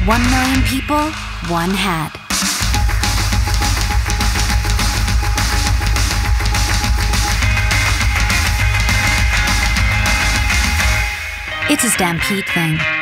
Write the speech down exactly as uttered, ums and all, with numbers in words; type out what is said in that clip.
One million people, one hat. It's a Stampede Thing.